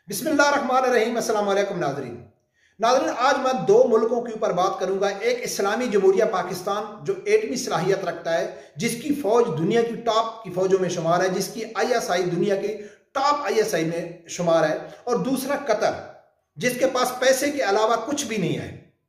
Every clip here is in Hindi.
बिस्मिल्लाहिर्रहमानिर्रहीम। अस्सलाम वालेकुम नाज़रीन। आज मैं दो मुल्कों के ऊपर बात करूंगा। एक इस्लामी जमहूरिया पाकिस्तान जो एटमी सलाहियत रखता है, जिसकी फौज दुनिया की टॉप की फौजों में शुमार है, जिसकी ISI दुनिया की टॉप ISI में शुमार है। और दूसरा कतर, जिसके पास पैसे के अलावा कुछ भी नहीं है।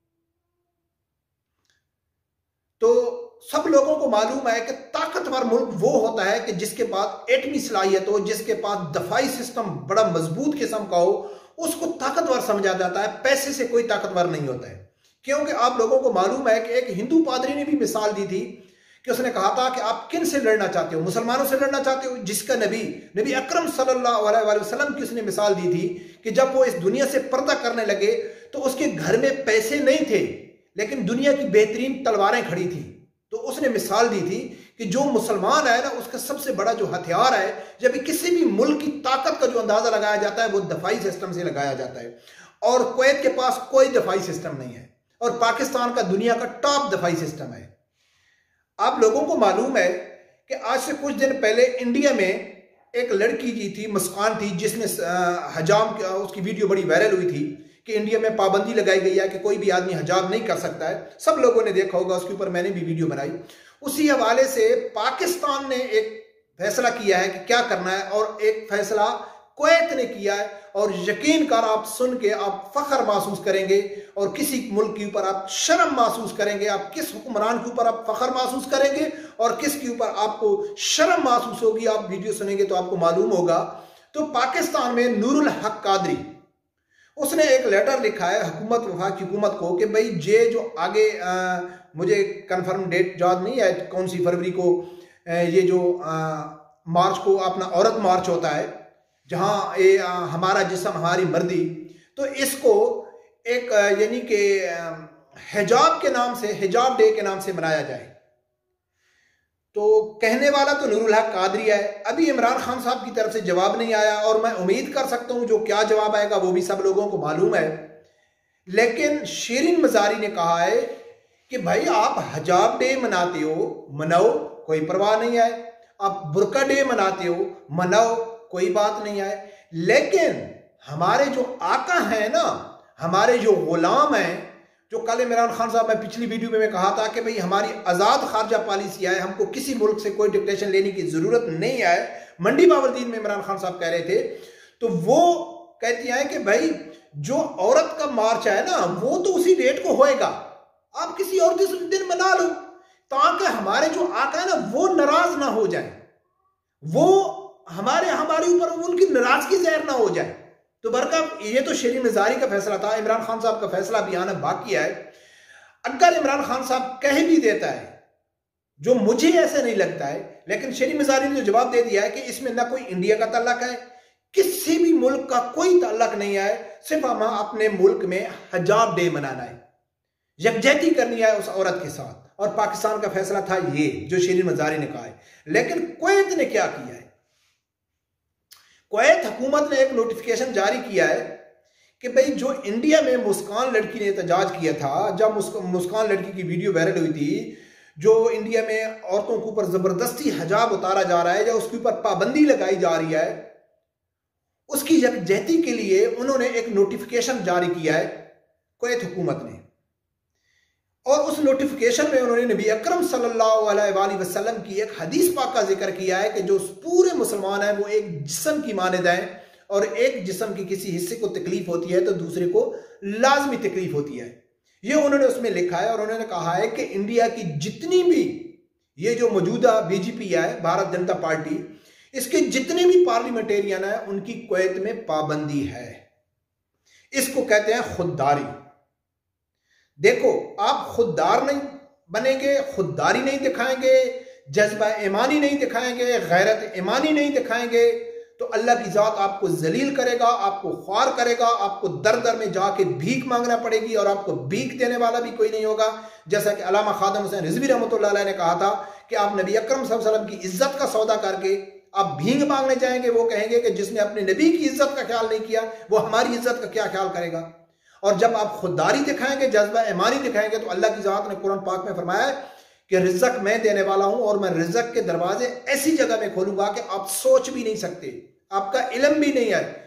तो सब लोगों को मालूम है कि ताकतवर मुल्क वो होता है कि जिसके पास एटमी सलाहियत हो, जिसके पास दफाई सिस्टम बड़ा मजबूत किस्म का हो, उसको ताकतवर समझा जाता है। पैसे से कोई ताकतवर नहीं होता है। क्योंकि आप लोगों को मालूम है कि एक हिंदू पादरी ने भी मिसाल दी थी कि उसने कहा था कि आप किन से लड़ना चाहते हो, मुसलमानों से लड़ना चाहते हो, जिसका नबी अकरम सल्लल्लाहु अलैहि वसल्लम की उसने मिसाल दी थी कि जब वो इस दुनिया से पर्दा करने लगे तो उसके घर में पैसे नहीं थे, लेकिन दुनिया की बेहतरीन तलवारें खड़ी थी। तो उसने मिसाल दी थी कि जो मुसलमान है ना, उसका सबसे बड़ा जो हथियार है, जब किसी भी मुल्क की ताकत का जो अंदाजा लगाया जाता है वो दफाई सिस्टम से लगाया जाता है। और कुवैत के पास कोई दफाई सिस्टम नहीं है और पाकिस्तान का दुनिया का टॉप दफाई सिस्टम है। आप लोगों को मालूम है कि आज से कुछ दिन पहले इंडिया में एक लड़की जी थी, मुस्कान थी, जिसने हजाम, उसकी वीडियो बड़ी वायरल हुई थी कि इंडिया में पाबंदी लगाई गई है कि कोई भी आदमी हिजाब नहीं कर सकता है। सब लोगों ने देखा होगा, उसके ऊपर मैंने भी वीडियो बनाई। उसी हवाले से पाकिस्तान ने एक फैसला किया है कि क्या करना है, और एक फैसला कुवैत ने किया है। और यकीन कर, आप सुन के आप फख्र महसूस करेंगे और किसी मुल्क के ऊपर आप शर्म महसूस करेंगे। आप किस हुक्मरान के ऊपर आप फख्र महसूस करेंगे और किस के ऊपर आपको शर्म महसूस होगी, आप वीडियो सुनेंगे तो आपको मालूम होगा। तो पाकिस्तान में नूरुल हक कादरी, उसने एक लेटर लिखा है हुकूमत, वफाकी हुकूमत को कि भाई ये जो आगे मुझे कंफर्म डेट याद नहीं है कौन सी फरवरी को, ये जो मार्च को अपना औरत मार्च होता है, जहाँ ये हमारा जिस्म हमारी मर्दी, तो इसको एक यानी कि हिजाब के नाम से, हिजाब डे के नाम से मनाया जाए। तो कहने वाला तो नूरुल हक कादरी है। अभी इमरान खान साहब की तरफ से जवाब नहीं आया और मैं उम्मीद कर सकता हूं जो क्या जवाब आएगा वो भी सब लोगों को मालूम है। लेकिन शिरीन मजारी ने कहा है कि भाई आप हिजाब डे मनाते हो, मनाओ, कोई परवाह नहीं है। आप बुरका डे मनाते हो, मनाओ, कोई बात नहीं है। लेकिन हमारे जो आका हैं ना, हमारे जो गुलाम हैं, जो कल इमरान खान साहब, मैं पिछली वीडियो में कहा था कि भाई हमारी आज़ाद खारजा पॉलिसी है, हमको किसी मुल्क से कोई डिक्टेशन लेने की जरूरत नहीं है। मंडी बावरदीन में इमरान खान साहब कह रहे थे, तो वो कहती हैं कि भाई जो औरत का मार्च है ना, वो तो उसी डेट को होएगा, आप किसी और दिन मना लो, ताकि हमारे जो आका है ना वो नाराज ना हो जाए, वो हमारे ऊपर उनकी नाराजगी ज़ाहिर ना हो जाए। तो बरकत, ये तो शिरीन मजारी का फैसला था। इमरान खान साहब का फैसला भी आना बाकी है। अगर इमरान खान साहब कह भी देता है, जो मुझे ऐसे नहीं लगता है, लेकिन शिरीन मजारी ने जवाब दे दिया है कि इसमें ना कोई इंडिया का ताल्लुक है, किसी भी मुल्क का कोई ताल्लुक नहीं है, सिर्फ हम अपने मुल्क में हिजाब डे मनाना है, यकजहती करनी है उस औरत के साथ। और पाकिस्तान का फैसला था ये जो शिरीन मजारी ने कहा है। लेकिन कुवैत ने क्या किया है? कुवैत हुकूमत ने एक नोटिफिकेशन जारी किया है कि भाई जो इंडिया में मुस्कान लड़की ने एहतजाज किया था, जब मुस्कान लड़की की वीडियो वायरल हुई थी, जो इंडिया में औरतों के ऊपर जबरदस्ती हिजाब उतारा जा रहा है या उसके ऊपर पाबंदी लगाई जा रही है, उसकी यकजहती के लिए उन्होंने एक नोटिफिकेशन जारी किया है कुवैत हुकूमत ने। और उस नोटिफिकेशन में उन्होंने नबी अकरम सल्लल्लाहु अलैहि वसल्लम की एक हदीस पाक का जिक्र किया है कि जो पूरे मुसलमान हैं वो एक जिस्म की मानद हैं, और एक जिस्म की किसी हिस्से को तकलीफ होती है तो दूसरे को लाजमी तकलीफ होती है। ये उन्होंने उसमें लिखा है। और उन्होंने कहा है कि इंडिया की जितनी भी ये जो मौजूदा BJP है, भारत जनता पार्टी, इसके जितने भी पार्लियामेंटेरियन है, उनकी कुवैत में पाबंदी है। इसको कहते हैं खुददारी। देखो, आप खुददार नहीं बनेंगे, खुददारी नहीं दिखाएंगे, जज्बा ईमानी नहीं दिखाएंगे, गैरत ईमानी नहीं दिखाएंगे, तो अल्लाह की जात आपको जलील करेगा, आपको ख्वार करेगा, आपको दर दर में जाके भीख मांगना पड़ेगी और आपको भीख देने वाला भी कोई नहीं होगा। जैसा कि अल्लामा खादम हुसैन रिजवी रहमतुल्लाह अलैह ने कहा था कि आप नबी अकरम सल्लल्लाहु अलैहि वसल्लम की इज्जत का सौदा करके आप भीख मांगने जाएंगे, वो कहेंगे कि जिसने अपने नबी की इज्जत का ख्याल नहीं किया वो हमारी इज्जत का क्या ख्याल करेगा। और जब आप खुददारी दिखाएंगे, जज्बा ईमानी दिखाएंगे, तो अल्लाह की जात ने कुरान पाक में फरमाया कि रिज़्क़ मैं देने वाला हूं और मैं रिज़्क़ के दरवाजे ऐसी जगह में खोलूंगा कि आप सोच भी नहीं सकते, आपका इल्म भी नहीं है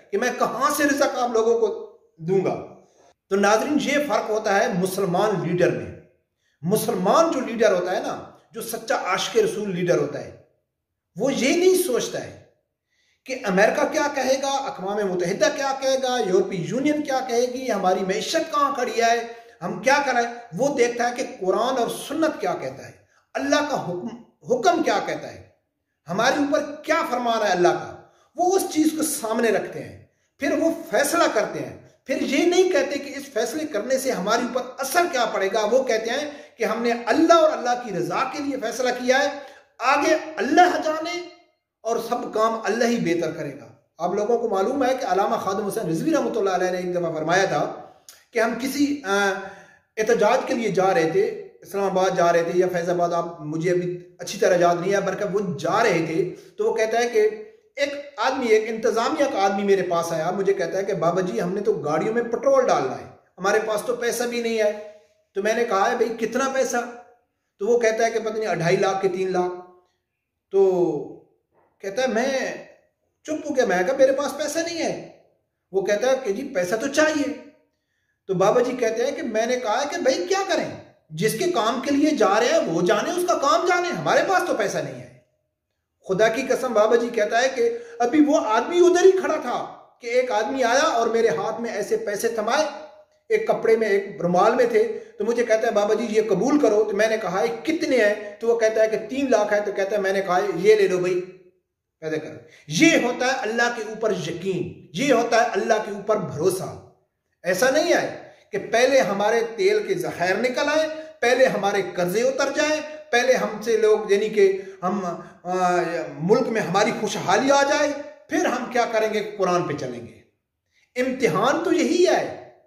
कि मैं कहां से रिज़्क आप लोगों को दूंगा। तो नाज़रीन, ये फर्क होता है मुसलमान लीडर में। मुसलमान जो लीडर होता है ना, जो सच्चा आशिक रसूल लीडर होता है, वो ये नहीं सोचता है कि अमेरिका क्या कहेगा, अक़वाम मुत्तहिदा क्या कहेगा, यूरोपीय यूनियन क्या कहेगी, हमारी मैशत कहाँ खड़ी है, हम क्या करें। वो देखता है कि कुरान और सुन्नत क्या कहता है, अल्लाह का हुक्म क्या कहता है, हमारे ऊपर क्या फरमान है अल्लाह का। वो उस चीज को सामने रखते हैं, फिर वो फैसला करते हैं। फिर ये नहीं कहते कि इस फैसले करने से हमारे ऊपर असर क्या पड़ेगा। वो कहते हैं कि हमने अल्लाह और अल्लाह की रजा के लिए फैसला किया है, आगे अल्लाह जाने और सब काम अल्लाह ही बेहतर करेगा। आप लोगों को मालूम है कि अल्लामा खादिम हुसैन रिजवी रहमतुल्लाह अलैह ने एक दफा फरमाया था कि हम किसी एहतजाज के लिए जा रहे थे, इस्लामाबाद जा रहे थे या फैजाबाद, आप मुझे अभी अच्छी तरह याद नहीं है, बल्कि वो जा रहे थे। तो वो कहता है कि एक आदमी, एक इंतजामिया का आदमी मेरे पास आया, मुझे कहता है कि बाबा जी हमने तो गाड़ियों में पेट्रोल डालना है, हमारे पास तो पैसा भी नहीं है। तो मैंने कहा है भाई कितना पैसा? तो वो कहता है कि पता नहीं 2.5 लाख के 3 लाख। तो कहता है, मैं चुप हो गया, मैं कहा मेरे पास पैसा नहीं है। वो कहता है कि जी पैसा तो चाहिए। तो बाबा जी कहते हैं कि मैंने कहा है कि भाई क्या करें, जिसके काम के लिए जा रहे हैं वो जाने, उसका काम जाने, हमारे पास तो पैसा नहीं है। खुदा की कसम, बाबा जी कहता है कि अभी वो आदमी उधर ही खड़ा था कि एक आदमी आया और मेरे हाथ में ऐसे पैसे थमाए, एक कपड़े में एक रुमाल में थे। तो मुझे कहता है बाबा जी ये कबूल करो। तो मैंने कहा है कितने हैं? तो वो कहता है कि 3 लाख है। तो कहता है, मैंने कहा ये ले लो भाई, पैदा करो। ये होता है अल्लाह के ऊपर यकीन, ये होता है अल्लाह के ऊपर भरोसा। ऐसा नहीं है कि पहले हमारे तेल के ज़खायर निकल आए, पहले हमारे कर्जे उतर जाए, पहले हमसे लोग यानी कि हम मुल्क में हमारी खुशहाली आ जाए, फिर हम क्या करेंगे, कुरान पे चलेंगे। इम्तिहान तो यही है,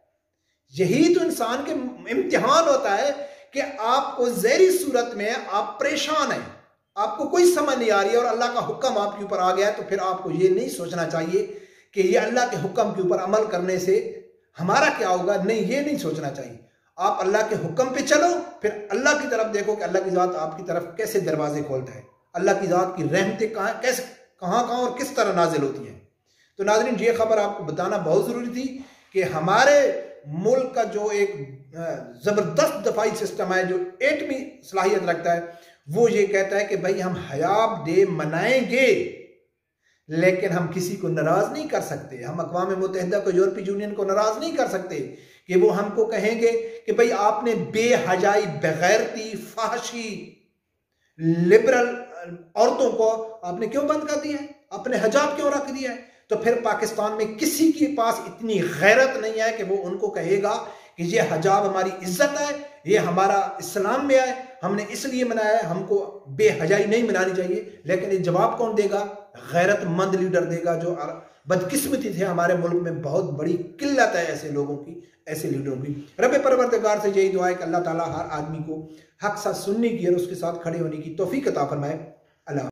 यही तो इंसान के इम्तिहान होता है कि आपको ज़हरी सूरत में आप परेशान हैं, आपको कोई समझ नहीं आ रही है और अल्लाह का हुक्म आपके ऊपर आ गया है। तो फिर आपको ये नहीं सोचना चाहिए कि ये अल्लाह के हुक्म के ऊपर अमल करने से हमारा क्या होगा, नहीं, ये नहीं सोचना चाहिए। आप अल्लाह के हुक्म पे चलो, फिर अल्लाह की तरफ देखो कि अल्लाह की ज़ात आपकी तरफ कैसे दरवाजे खोलता है, अल्लाह की ज़ात की रहमतें कहाँ और किस तरह नाजिल होती हैं। तो नाज़रीन, ये खबर आपको बताना बहुत ज़रूरी थी कि हमारे मुल्क का जो एक ज़बरदस्त दफाई सिस्टम है, जो एटमी सलाहियत रखता है, वो ये कहता है कि भाई हम हयाब डे मनाएंगे, लेकिन हम किसी को नाराज नहीं कर सकते। हम अक़वाम मुत्तहिदा को, यूरोपीय यूनियन को नाराज नहीं कर सकते कि वो हमको कहेंगे कि भाई आपने बेहयाई, बेगैरती, फाहशी, लिबरल औरतों को आपने क्यों बंद कर दिया है, आपने हिजाब क्यों रख दिया है। तो फिर पाकिस्तान में किसी के पास इतनी गैरत नहीं है कि वो उनको कहेगा कि ये हिजाब हमारी इज्जत है, ये हमारा इस्लाम में है, हमने इसलिए मनाया है, हमको बेहयाई नहीं मनानी चाहिए। लेकिन ये जवाब कौन देगा? गैरतमंद लीडर देगा। जो बदकिस्मती थे, हमारे मुल्क में बहुत बड़ी किल्लत है ऐसे लोगों की, ऐसे लीडरों की। रब परवरदिगार से यही दुआ है कि अल्लाह ताला हर आदमी को हक साथ सुनने की और उसके साथ खड़े होने की तौफीक अता फरमाए। अल्लाह।